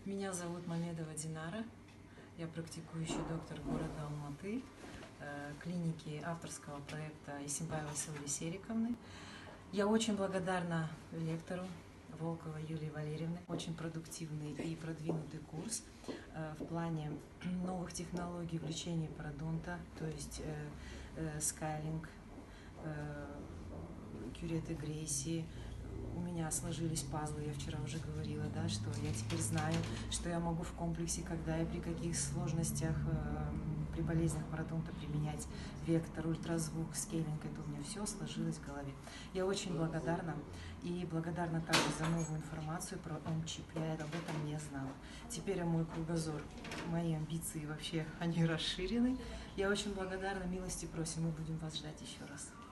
Меня зовут Мамедова Динара, я практикующий доктор города Алматы, клиники авторского проекта Исимбаевой Сауле Сериковны. Я очень благодарна лектору Волковой Юлии Валерьевне. Очень продуктивный и продвинутый курс в плане новых технологий в лечении пародонта, то есть скайлинг, кюретогрессии. У меня сложились пазлы, я вчера уже говорила, да, что я теперь знаю, что я могу в комплексе, когда и при каких сложностях, при болезнях пародонта применять вектор, ультразвук, скейлинг, это у меня все сложилось в голове. Я очень благодарна и благодарна также за новую информацию про ОМ-чип, я об этом не знала. Теперь мой кругозор, мои амбиции вообще, они расширены. Я очень благодарна, милости просим, мы будем вас ждать еще раз.